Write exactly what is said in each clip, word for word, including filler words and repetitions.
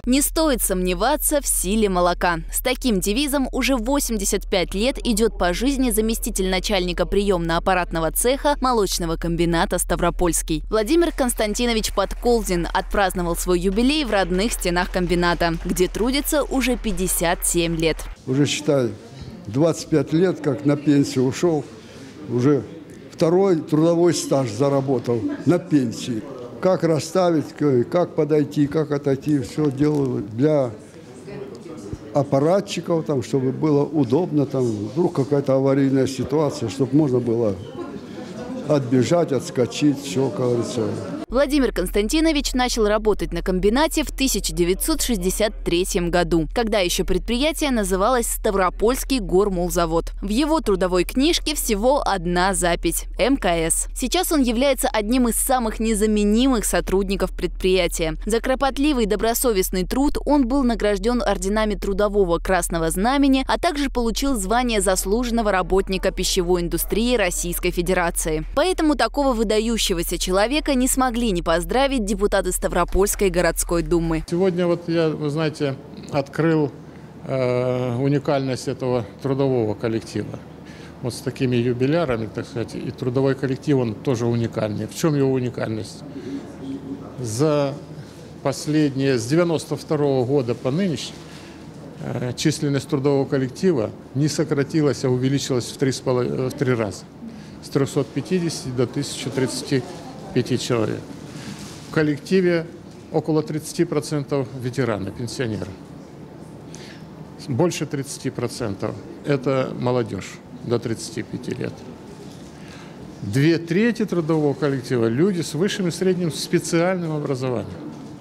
Не стоит сомневаться в силе молока. С таким девизом уже восемьдесят пять лет идет по жизни заместитель начальника приемно-аппаратного цеха молочного комбината «Ставропольский». Владимир Константинович Подколзин отпраздновал свой юбилей в родных стенах комбината, где трудится уже пятьдесят семь лет. Уже, считай, двадцать пять лет, как на пенсию ушел, уже второй трудовой стаж заработал на пенсии. Как расставить, как подойти, как отойти, все делаю для аппаратчиков, там, чтобы было удобно, там, вдруг какая-то аварийная ситуация, чтобы можно было отбежать, отскочить, все, как говорится. Владимир Константинович начал работать на комбинате в тысяча девятьсот шестьдесят третьем году, когда еще предприятие называлось Ставропольский гормолзавод. В его трудовой книжке всего одна запись – эм ка эс. Сейчас он является одним из самых незаменимых сотрудников предприятия. За кропотливый и добросовестный труд он был награжден орденами Трудового Красного Знамени, а также получил звание заслуженного работника пищевой индустрии Российской Федерации. Поэтому такого выдающегося человека не смогли не поздравить депутаты Ставропольской городской думы. Сегодня вот я, вы знаете, открыл э, уникальность этого трудового коллектива. Вот с такими юбилярами, так сказать, и трудовой коллектив, он тоже уникальный. В чем его уникальность? За последние, с девяносто второго года по нынешний, э, численность трудового коллектива не сократилась, а увеличилась в три, в три раза. С трёхсот пятидесяти до тысячи тридцати пяти человек. В коллективе около тридцати процентов ветераны, пенсионеры. Больше тридцати процентов это молодежь до тридцати пяти лет. Две трети трудового коллектива – люди с высшим и средним специальным образованием.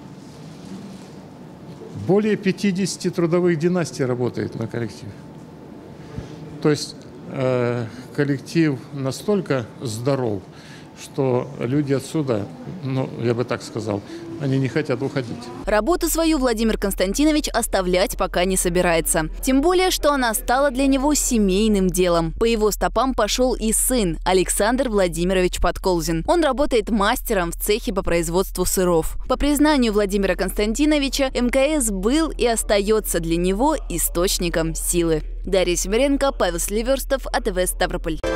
Более пятидесяти трудовых династий работает на коллективе. То есть э, коллектив настолько здоров, что люди отсюда, ну, я бы так сказал, они не хотят уходить. Работу свою Владимир Константинович оставлять пока не собирается. Тем более, что она стала для него семейным делом. По его стопам пошел и сын Александр Владимирович Подколзин. Он работает мастером в цехе по производству сыров. По признанию Владимира Константиновича, эм ка эс был и остается для него источником силы. Дарья Семеренко, Павел Селиверстов, а тэ вэ Ставрополь.